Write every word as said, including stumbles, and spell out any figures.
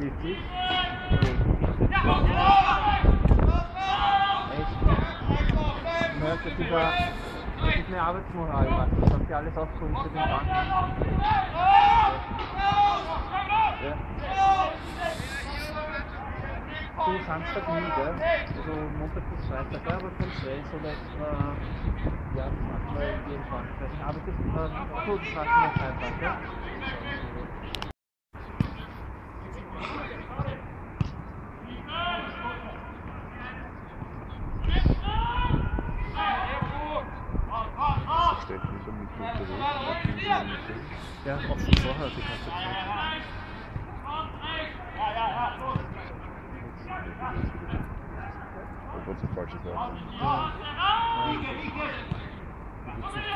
Richtig. Ich merke, das ist, eine, das ist eine Arbeitsmoral, das hat ja alles aufgehoben für den Banken. Ja. Du Samstag nie, gell? Also Montag bis Freitag, gell? Aber kein Stress oder äh, ja, das machen wir jeden Tag. Ich weiß nicht, aber das, äh, so, das machen wir Freitag, gell? Ja, auch schon vorher die ganze Zeit. Obwohl es ein falsches Wort ist. Ja.